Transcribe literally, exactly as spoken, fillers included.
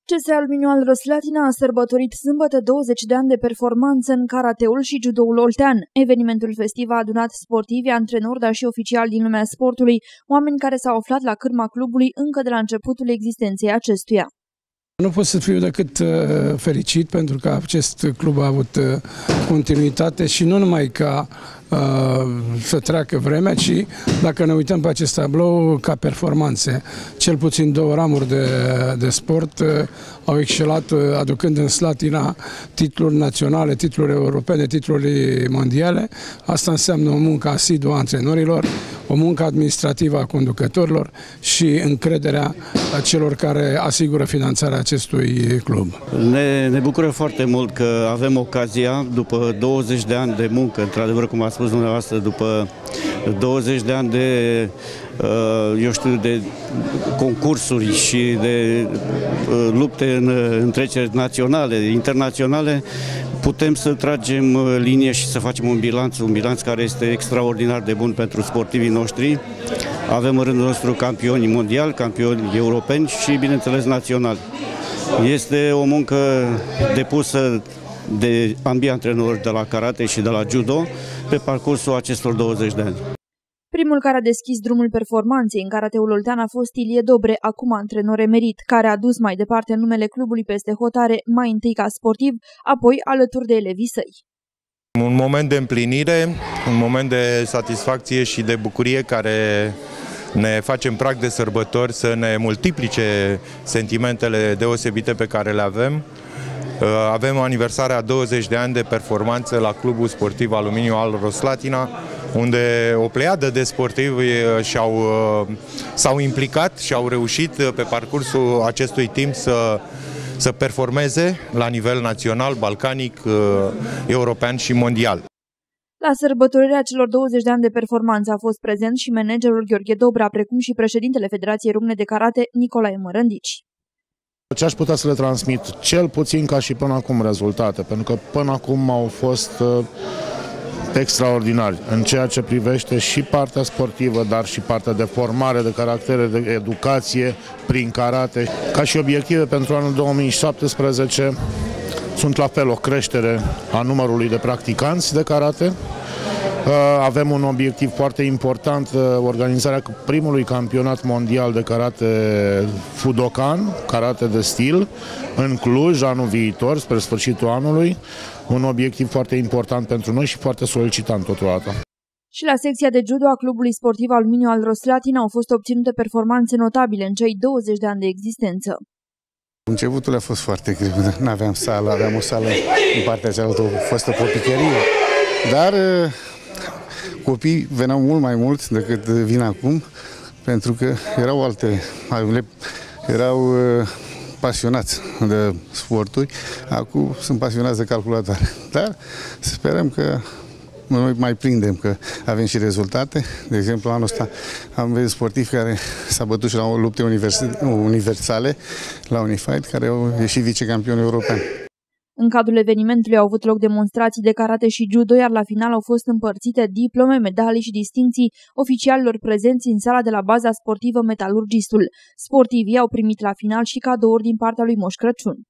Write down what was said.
C S Aluminiu al Roslatina a sărbătorit sâmbătă douăzeci de ani de performanță în karateul și judoul oltean. Evenimentul festiv a adunat sportivi, antrenori, dar și oficiali din lumea sportului, oameni care s-au aflat la cârma clubului încă de la începutul existenței acestuia. Nu pot să fiu decât fericit pentru că acest club a avut continuitate și nu numai ca uh, să treacă vremea, ci dacă ne uităm pe acest tablou ca performanțe. Cel puțin două ramuri de, de sport uh, au excelat uh, aducând în Slatina titluri naționale, titluri europene, titluri mondiale. Asta înseamnă o muncă asiduă a antrenorilor, o muncă administrativă a conducătorilor și încrederea a celor care asigură finanțarea acestui club. Ne, ne bucură foarte mult că avem ocazia, după douăzeci de ani de muncă, într-adevăr, cum a spus dumneavoastră, după douăzeci de ani de, eu știu, de concursuri și de lupte în întreceri naționale, internaționale, putem să tragem linie și să facem un bilanț, un bilanț care este extraordinar de bun pentru sportivii noștri. Avem în rândul nostru campioni mondiali, campioni europeni și, bineînțeles, naționali. Este o muncă depusă de ambii antrenori de la karate și de la judo pe parcursul acestor douăzeci de ani. Primul care a deschis drumul performanței în karateul oltean a fost Ilie Dobre, acum antrenor emerit, care a dus mai departe numele clubului peste hotare, mai întâi ca sportiv, apoi alături de elevii săi. Un moment de împlinire, un moment de satisfacție și de bucurie care ne face în prag de sărbători să ne multiplice sentimentele deosebite pe care le avem. Avem aniversarea a douăzeci de ani de performanță la Clubul Sportiv Aluminiu al Roslatina, unde o pleiadă de sportivi și-au, s-au implicat și au reușit pe parcursul acestui timp să, să performeze la nivel național, balcanic, european și mondial. La sărbătorirea celor douăzeci de ani de performanță a fost prezent și managerul Gheorghe Dobra, precum și președintele Federației Române de Karate, Nicolae Mărândici. Ce aș putea să le transmit, cel puțin ca și până acum, rezultate, pentru că până acum au fost uh, extraordinari în ceea ce privește și partea sportivă, dar și partea de formare, de caractere, de educație prin karate. Ca și obiective pentru anul două mii șaptesprezece sunt la fel o creștere a numărului de practicanți de karate. Avem un obiectiv foarte important, organizarea primului campionat mondial de karate Fudokan, karate de stil, în Cluj, anul viitor, spre sfârșitul anului. Un obiectiv foarte important pentru noi și foarte solicitant totodată. Și la secția de judo a Clubului Sportiv Aluminiu al Roslatina au fost obținute performanțe notabile în cei douăzeci de ani de existență. Începutul a fost foarte greu, nu aveam sală, aveam o sală în partea cealaltă, a fost o popicherie, dar copiii veneau mult mai mult decât vin acum, pentru că erau alte, erau pasionați de sporturi, acum sunt pasionați de calculatoare, dar sperăm că noi mai prindem că avem și rezultate. De exemplu, anul ăsta am văzut sportivi care s-au bătut și la lupte universale, la Unified, care au ieșit vicecampioni europeni. În cadrul evenimentului au avut loc demonstrații de karate și judo, iar la final au fost împărțite diplome, medalii și distinții oficialilor prezenți în sala de la baza sportivă Metalurgistul. Sportivii au primit la final și cadouri din partea lui Moș Crăciun.